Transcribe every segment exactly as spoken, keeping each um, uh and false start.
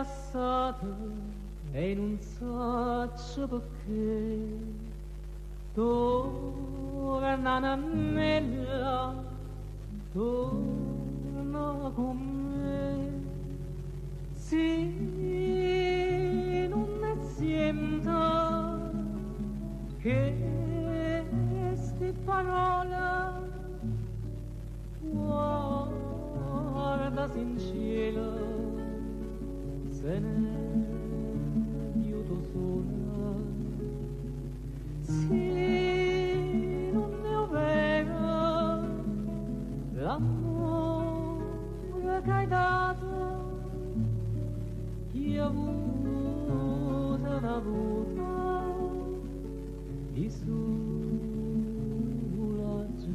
passata e non so perché torna a me, torna con me, sì, non ne sento che queste parole, guarda in cielo, se ne io to sola, sì, non ne ho vero l'amore che hai dato, io ho avuto, l'ho avuto, di sola già.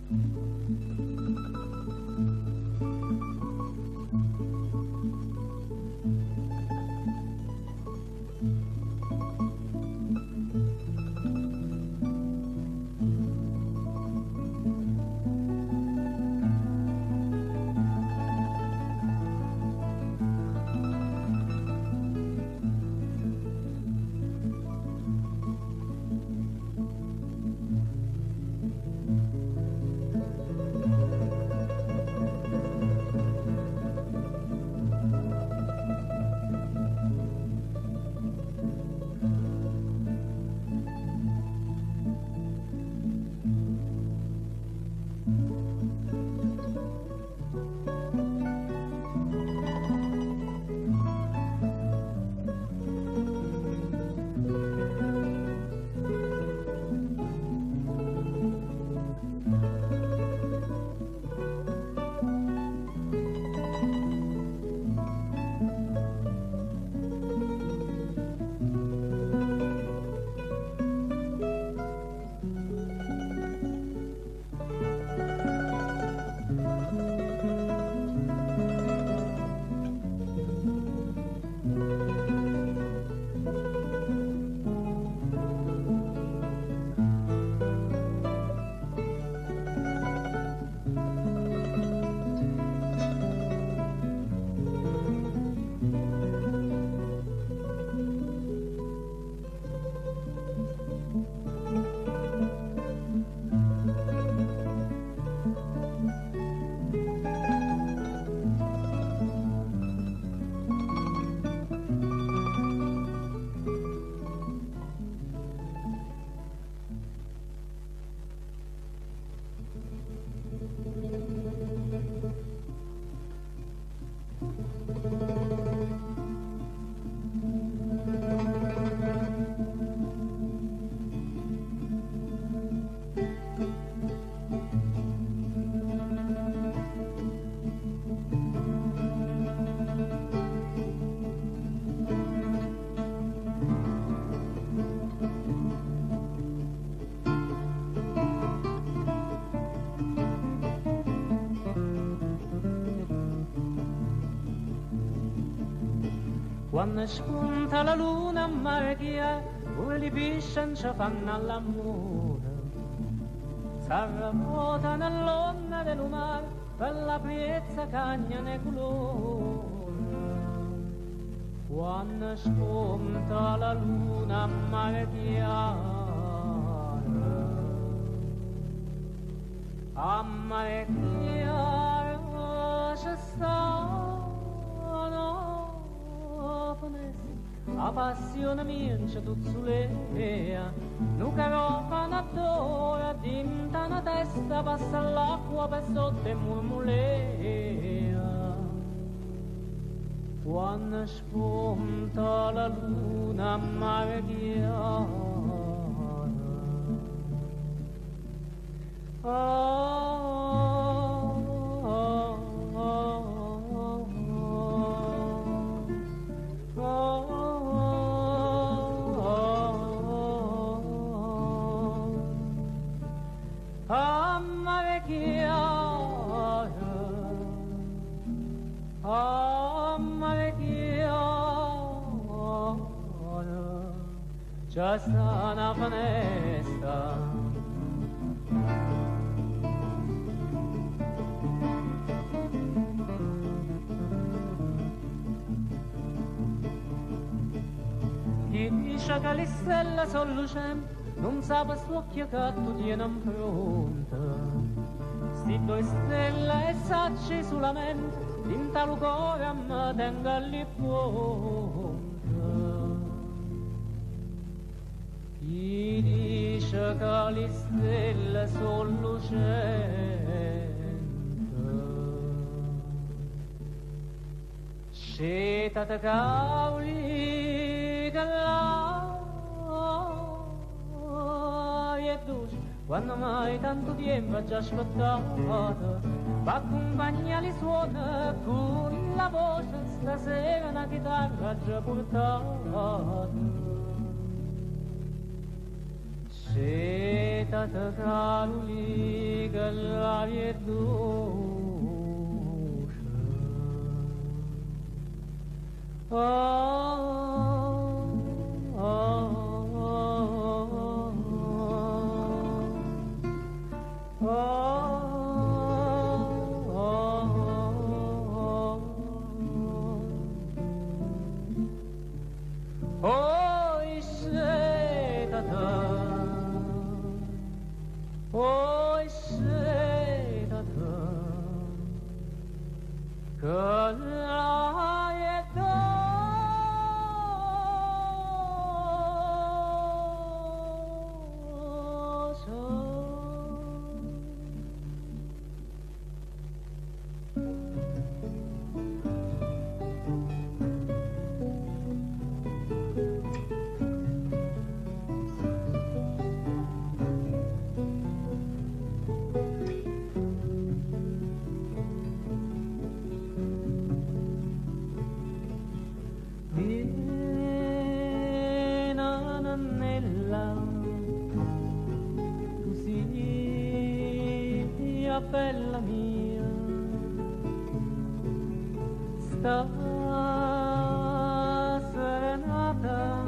Quando spunta la luna marghia, dove li piscian ci fanno all'amore. S'arramota nell'onda del mare, per la priezza cagna ne colore. Quando spunta la luna marghia, a mare chiara ci sta a passione mia c'è tuzzulea, nu carofana d'ora, dinta una testa, passa l'acqua per sotto e murmulea. Quando spunta la luna mare chiara, c'è sta una finestra, chi dice che le stelle sono lucenti non sa per suocchio che tu tieni in fronte. Sti due stelle e sacci sulla mente, in tal cuore a me tenga lì pronte. Chi dice che le stelle sono lucenti, scetate cavoli che l'aria è dolce, quando mai tanto tempo ha già aspettato, va accompagnare i suoni con la voce, stasera una chitarra ha già portata. Scetate cavoli che l'aria è dolce. Oh, oh, oh, oh, oh, oh, iscetata, oh, iscetata, che l'aria è dolce. Bella mia, sta serenata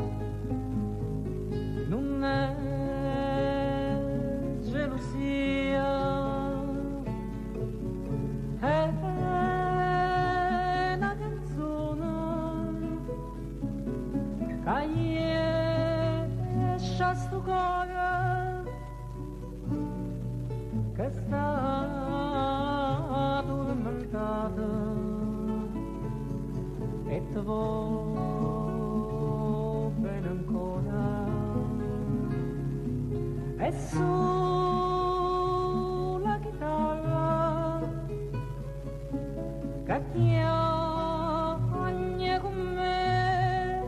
non è gelosia, è una canzone che esce a sto cuore che sta e te vo bene ancora e sulla chitarra che chiagna con me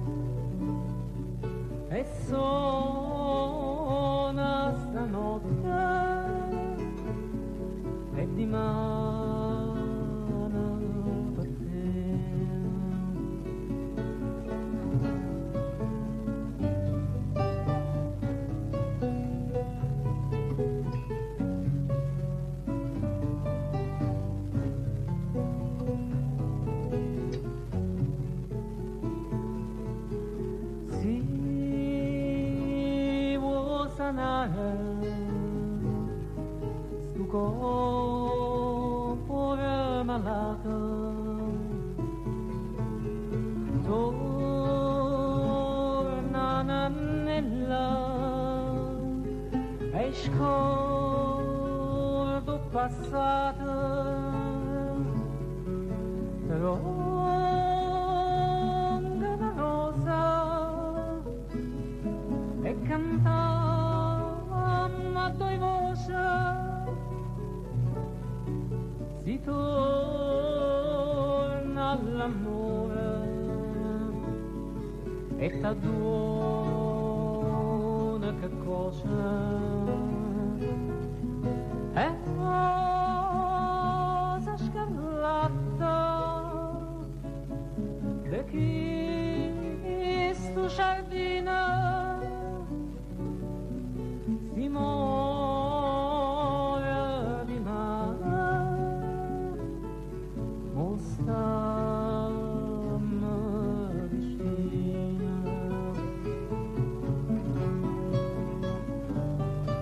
e suona stanotte e di mano sto cuore malato torna nella e scordo passato tronca una rosa e cantava a due voci si torna all'amore e t'aduna che cosa è rosa scarlatta di chi sto giardino si muore di mare, mostammi vicina.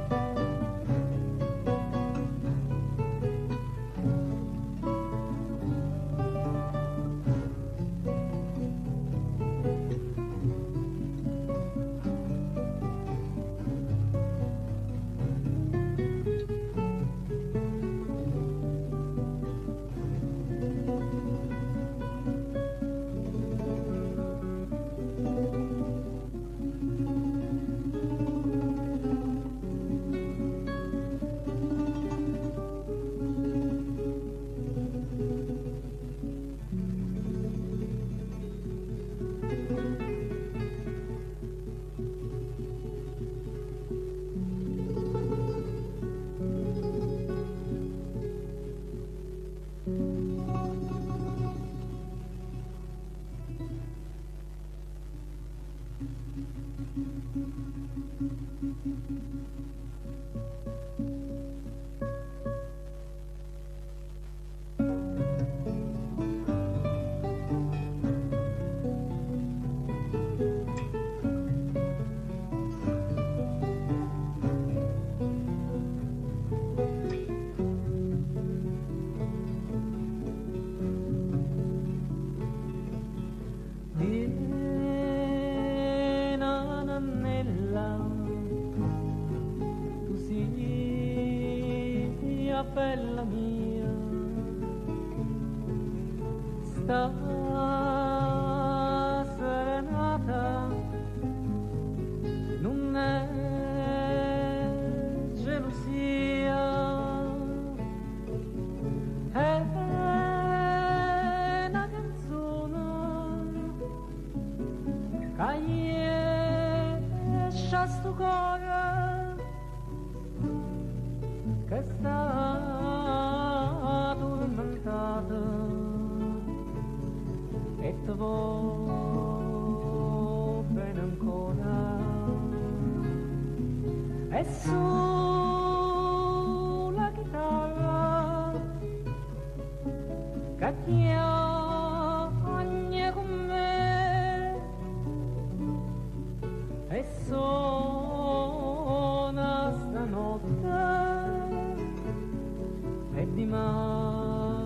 mia bella mia, sta serenata non è gelosia, è una canzone che esce a sto cuore che è stato inventato e ti voglio bene ancora, e sulla chitarra che chiagna con me e suona stanotte e di mano.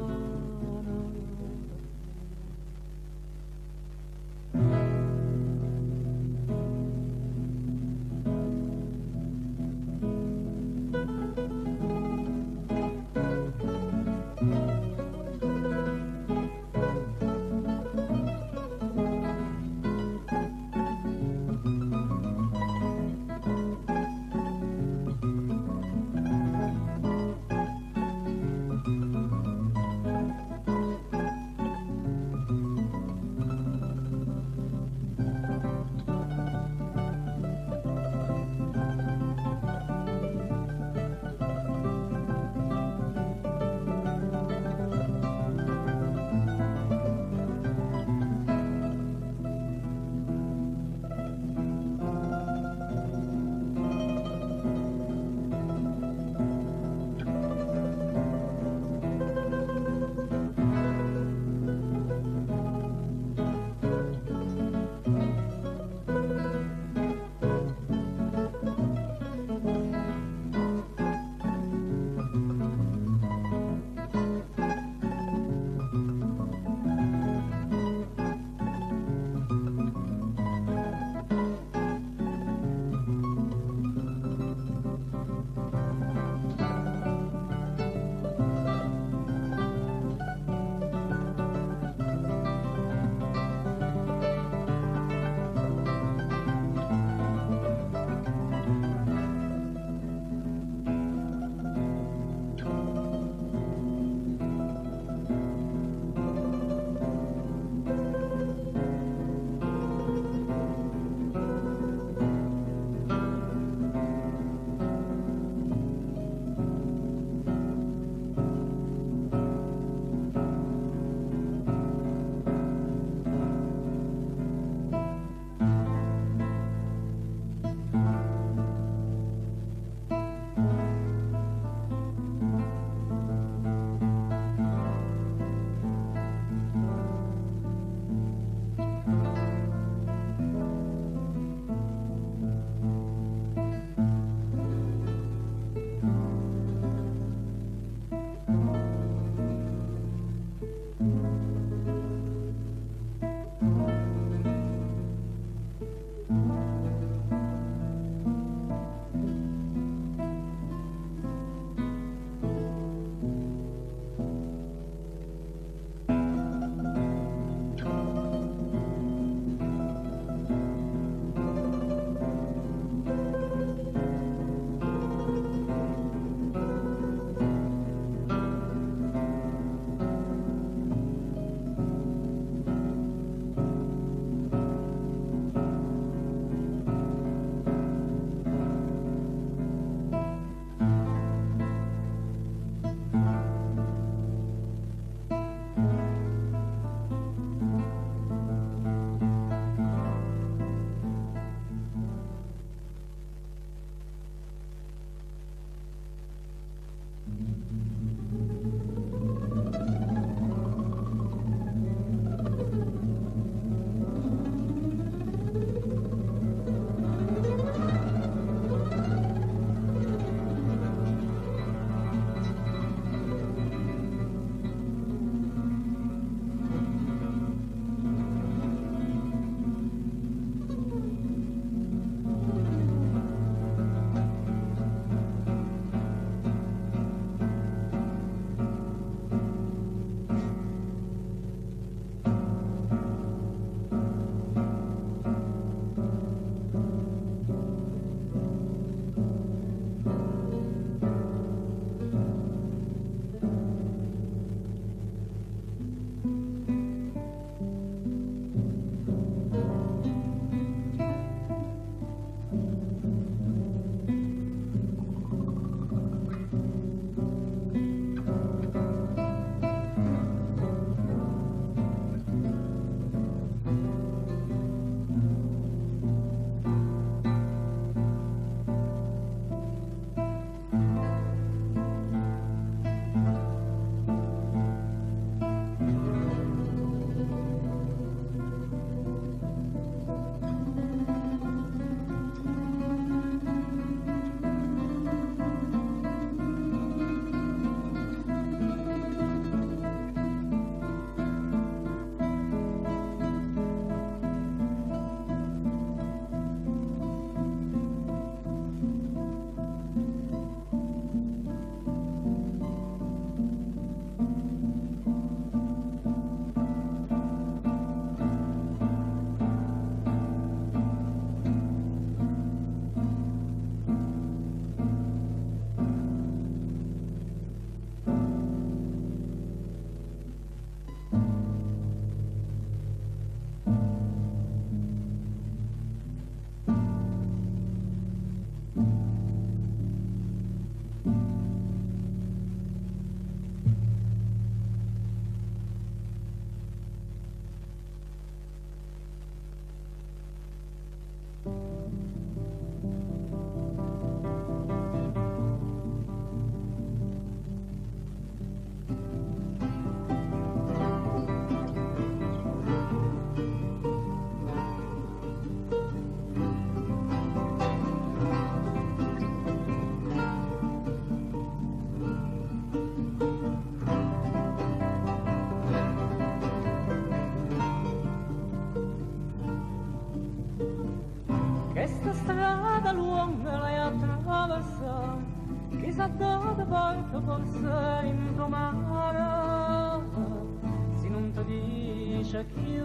forse in tua mano se non ti dice più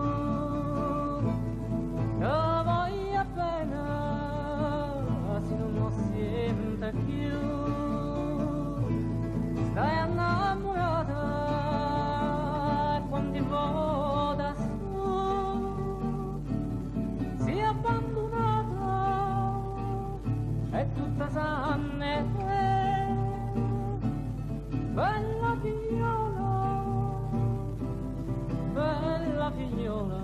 che voglio bene se non lo sente più stai innamorata quando ti voda su si è abbandonata e tutta sanne bella figliola, bella figliola.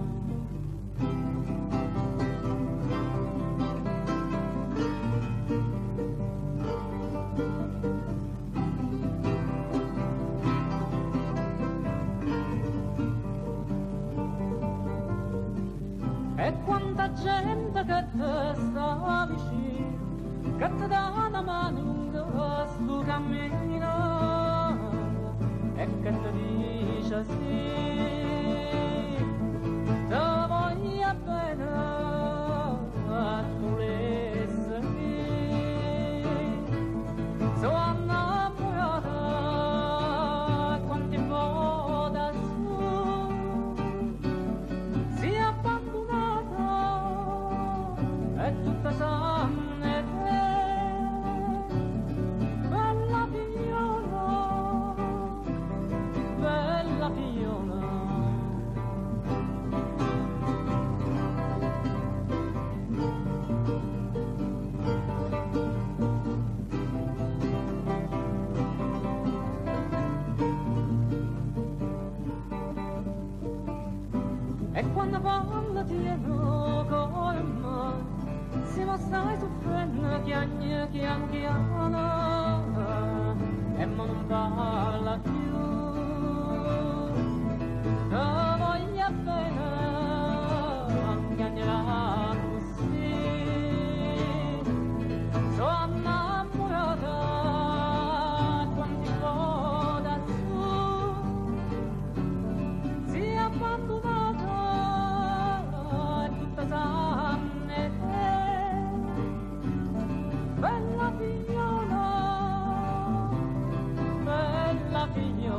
E quanta gente che te sta vicino, che ti dà una mano lunga sto cammino e che ti dice sì, ti voglio bene, tu le sai, sono innamorata quando ti voda su, si è abbandonata e tutta sanne te, bella figliola, bella figliola. E quando parla tieno con me, se ma stai soffrendo chiagna, chian, chiana, e ma non parla più, che voglia bene, chiagnerà così, sono innamorata quando ti voda su, si è abbandonata e tutta sanne te, bella figliola, bella figliola.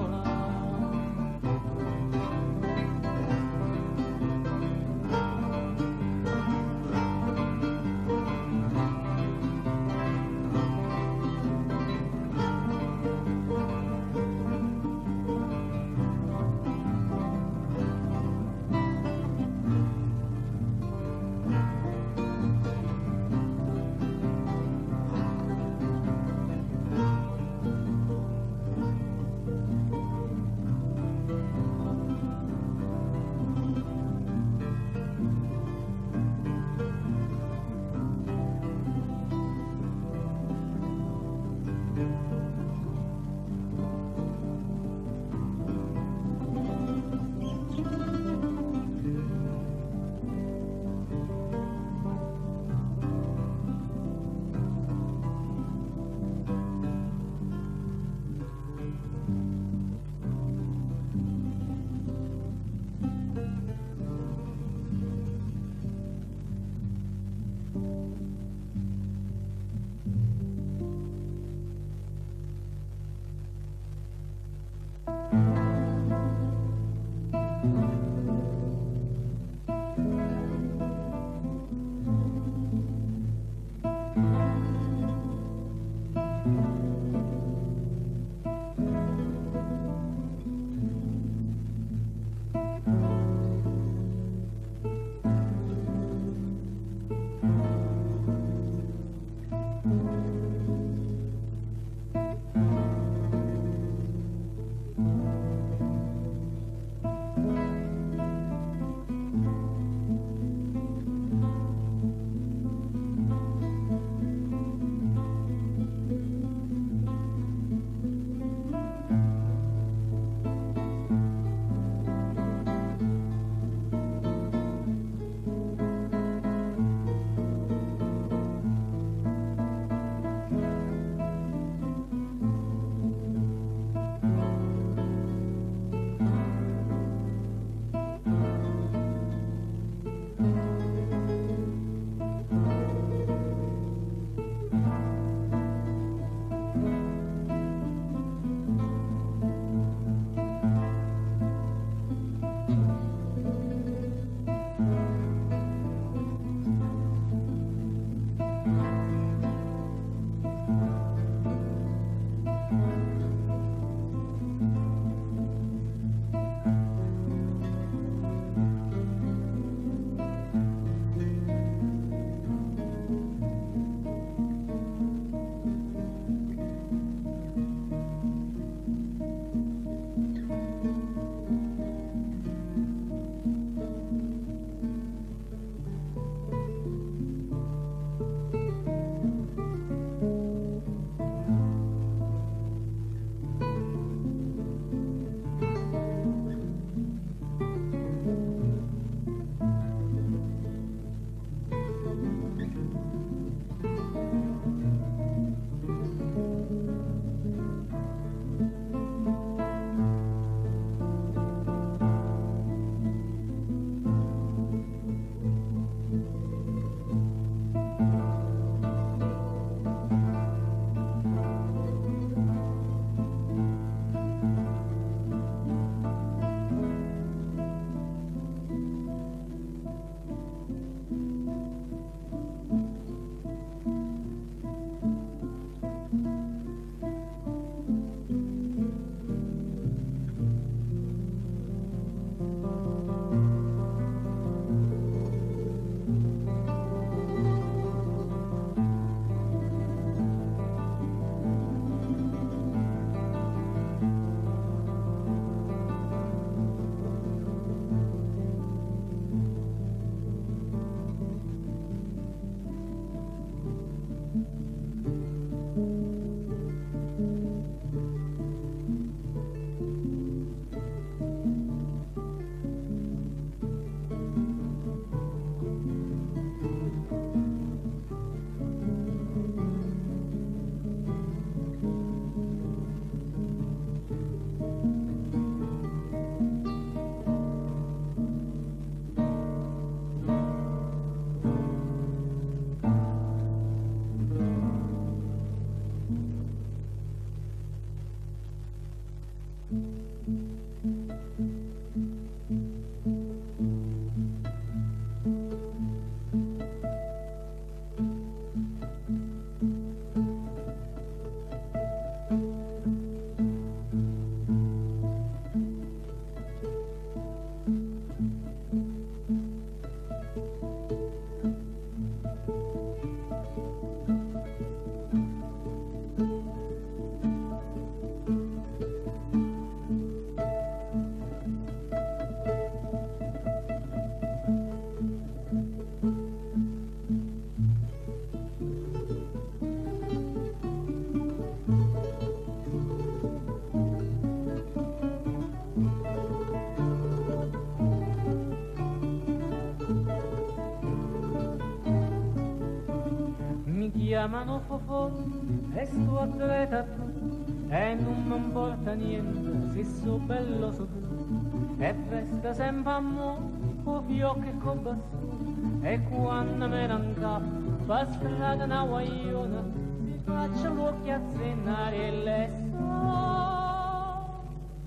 Chiamano Fofò e sto atleta tu e non mi importa niente se so bello so tu e resta sempre a mo con fiocchi e con bastone e quando me ne incappo per strada una guagliona si faccia l'occhio a zennare e le so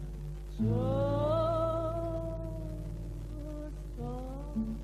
so so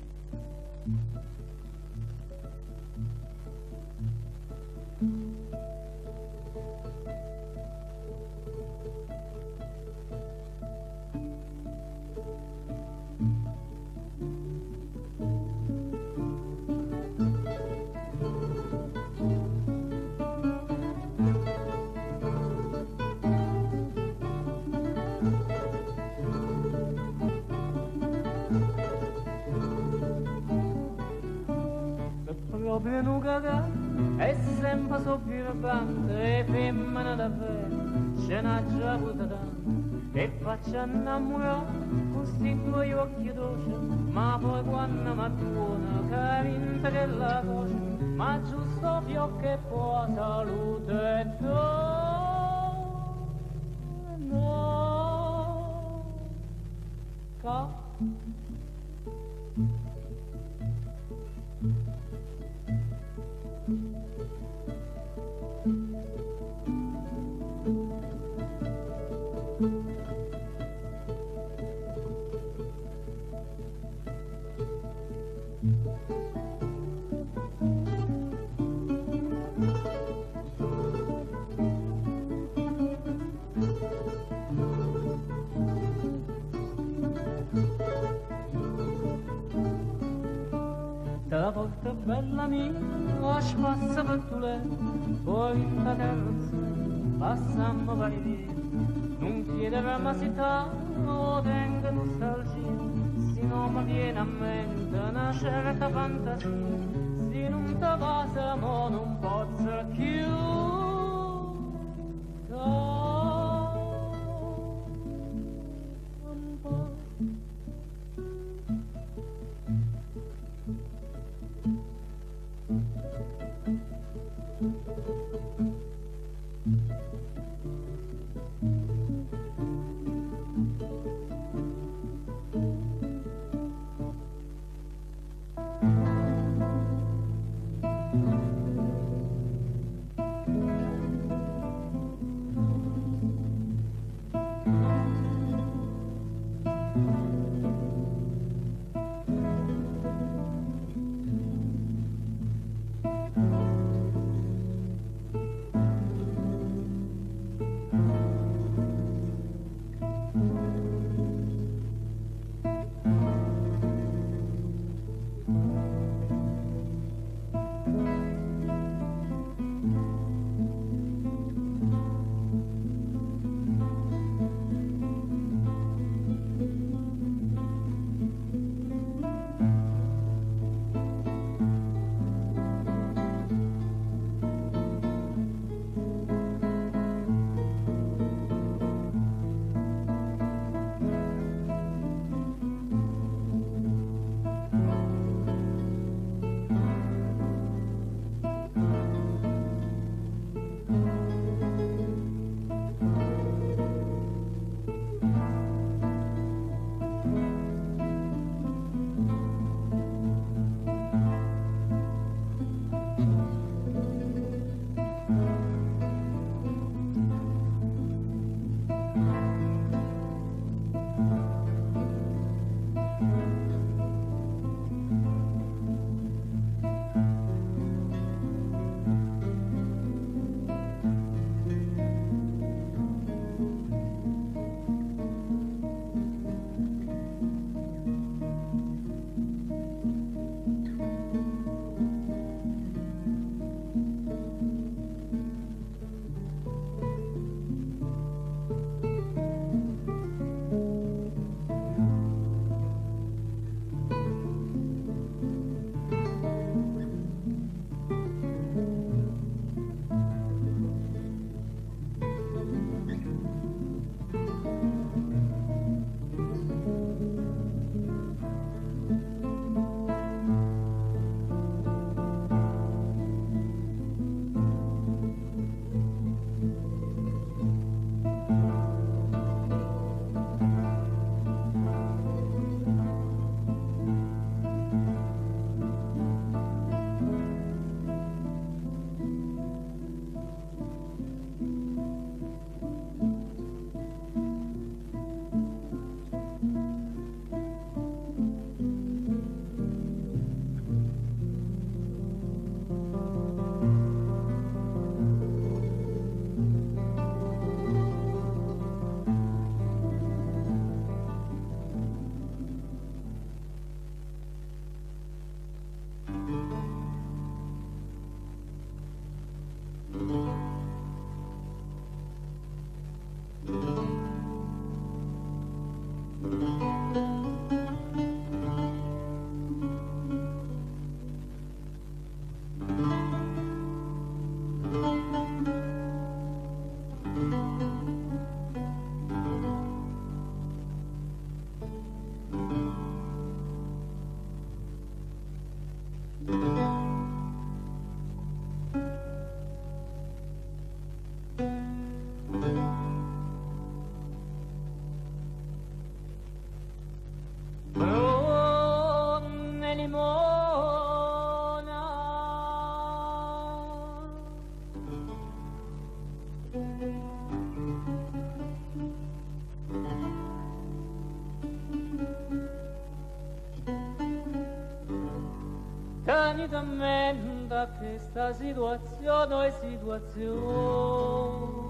proprio un cagà è sempre sopravvivente e femmina davvero ce n'ha già avuta tante e faccia innamorare con sti tuoi occhi dolci ma poi quando mi tuona carinta che la voce ma giusto fiocco e poi salute e no no ca la volta bella mia, lascia passa per tu lei, poi in la terrazza passammo vari vie, non chiedere ma si ta, o tenga nostalgia, se non mi viene a mente una certa fantasia, se non te passa mo non posso più, un po'. unitamente a questa situazione e situazione.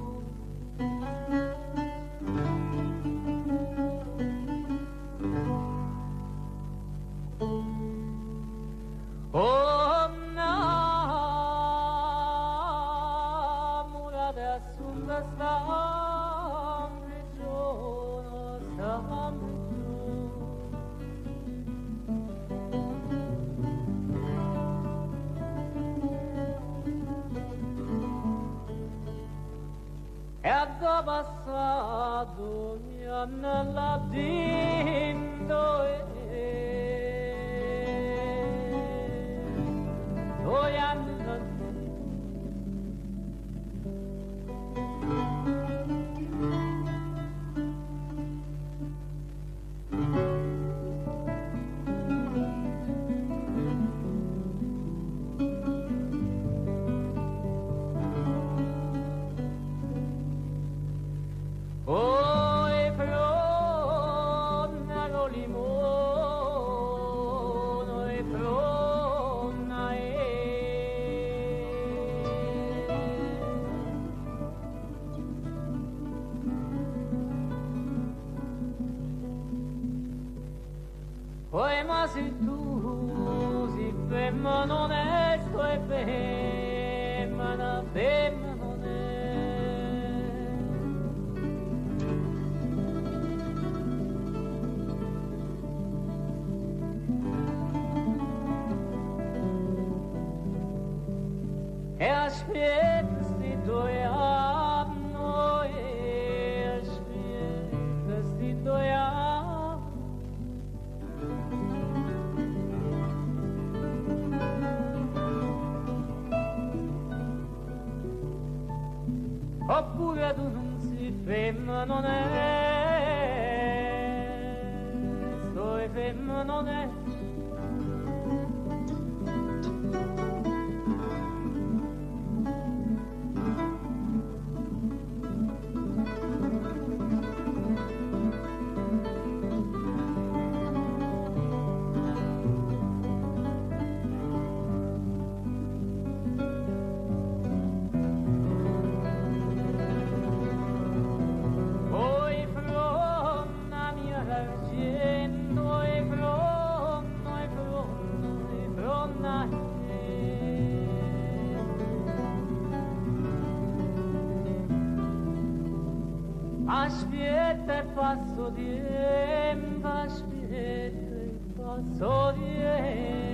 Oh, innamorate assunta sta prigione, sta e a passato mi hanno laddinto e due anni poi ma se tu si femmina onesto e femmina, femmina e aspetta sti due anni e aspetta sti due anni oppure tu non si femmina non è sto e femmina non è aspetta e passo di tempo, aspetta e passo di tempo.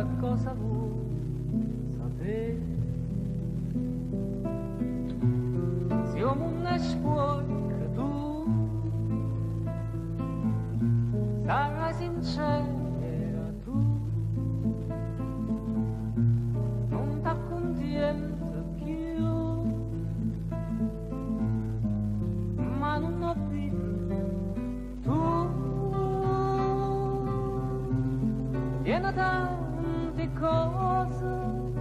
che cosa vuoi sapere? Siamo una scuola che tu sarai sincera, tu non t'accontenti più, ma non ho visto tu piena tante cose,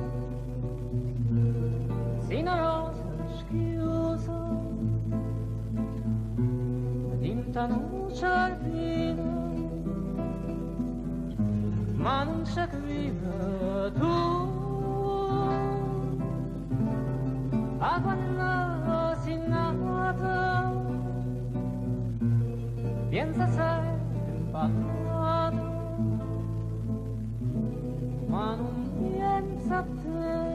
sei una rosa schiusa dinta un giardino, ma non c'è viva tu a quando sei nata, pensa sempre imparato, ma non pensa a te.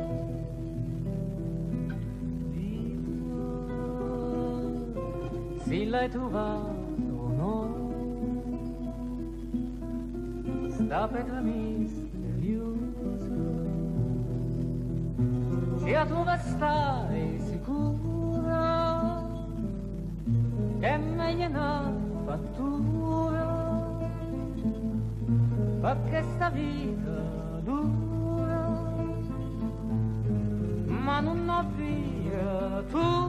Se l'hai trovato no, sta pietra misteriosa, se a tua stai sicura che è meglio una fattura, perché sta vita dura, ma non ho via tu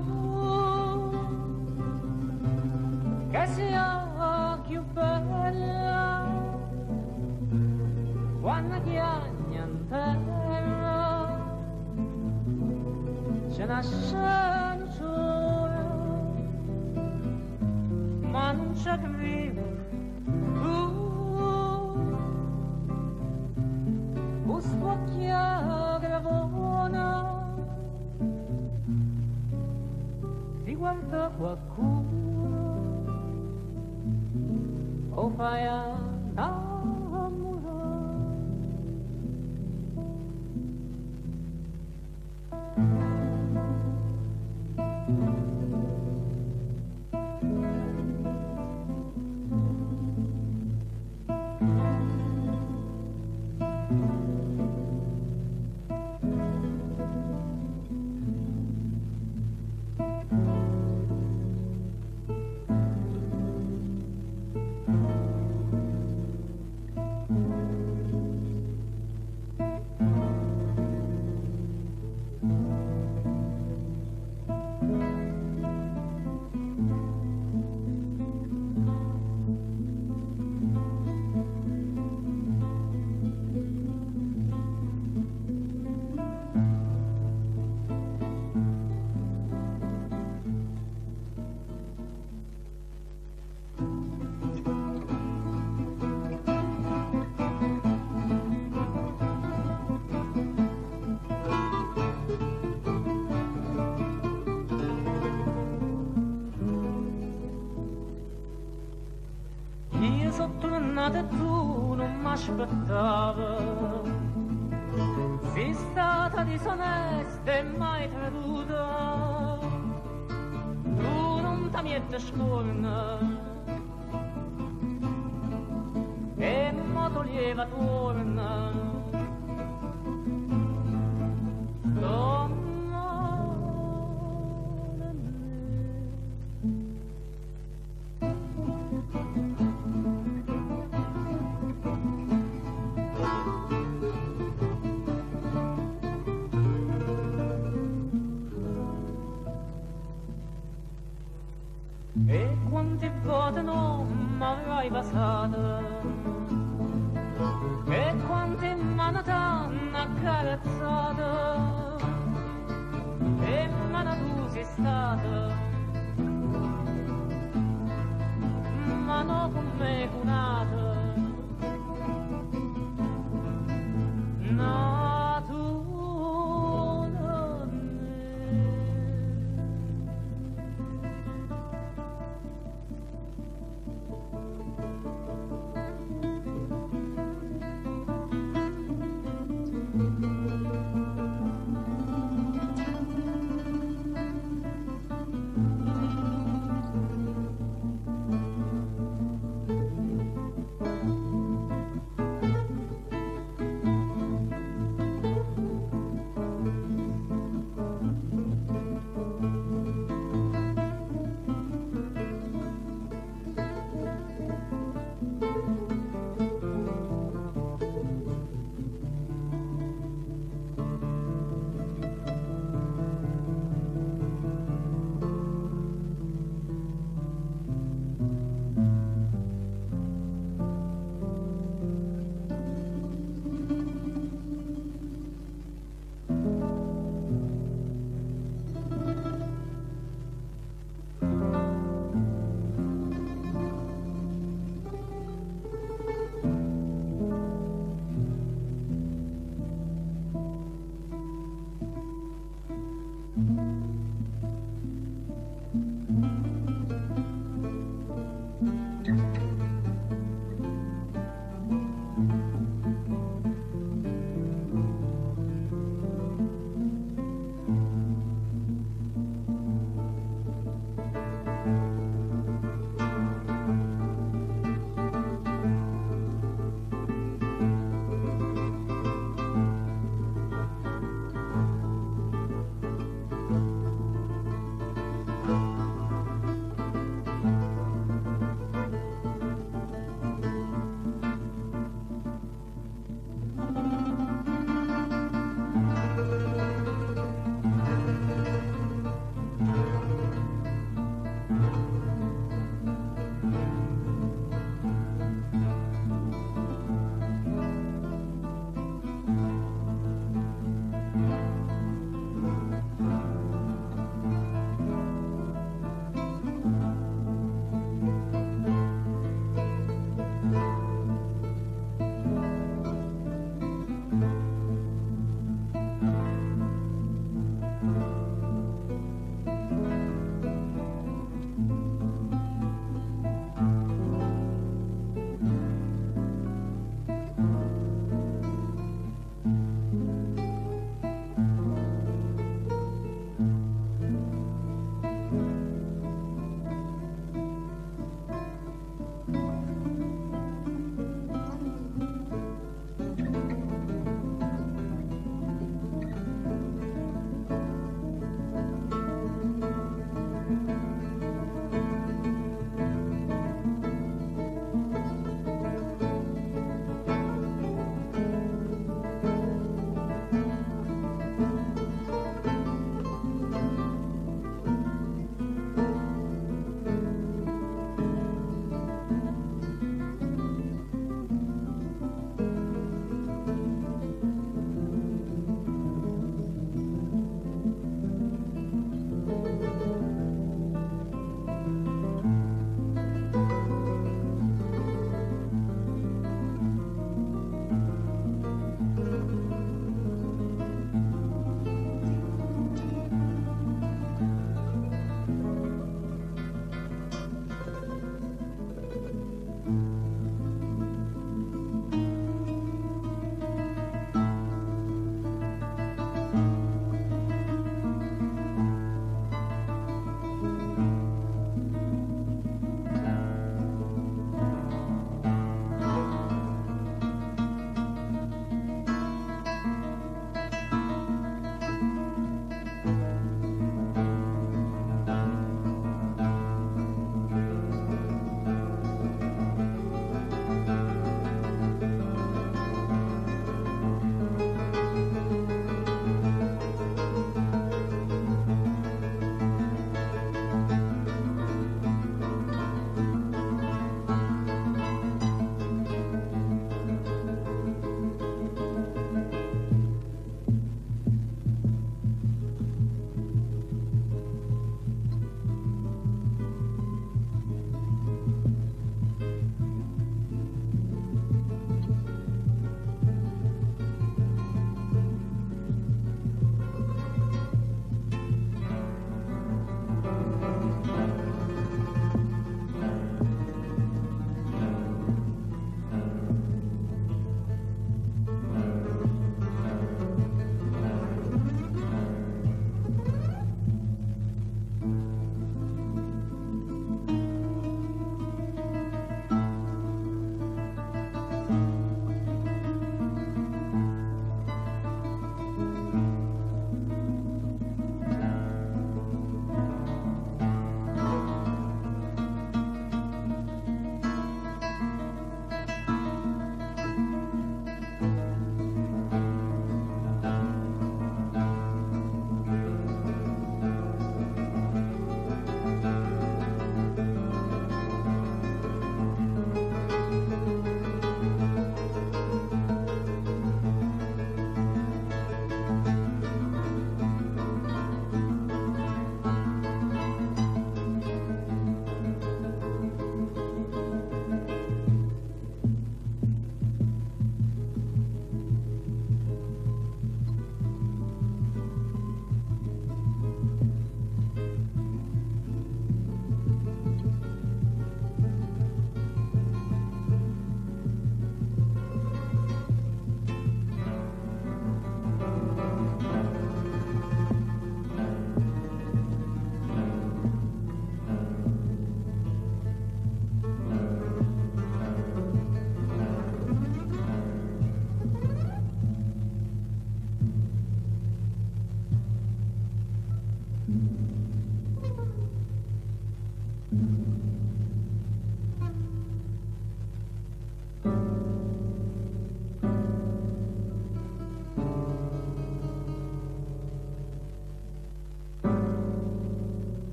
che sia più bella quando chiagna in terra ce nasce luciore, ma non c'è vivo tu questo chiagravona ti guarda qualcuno o fai annamorare. Tornata e tu non mi aspettava, sei stata disonesta e mai creduta, tu non ti metti scorna e mi toglieva torna, e quante volte non mi avrai passata